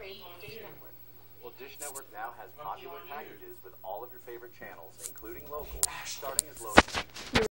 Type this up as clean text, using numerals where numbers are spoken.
away from Dish Network. Well, Dish Network now has popular packages with all of your favorite channels, including local, starting as low as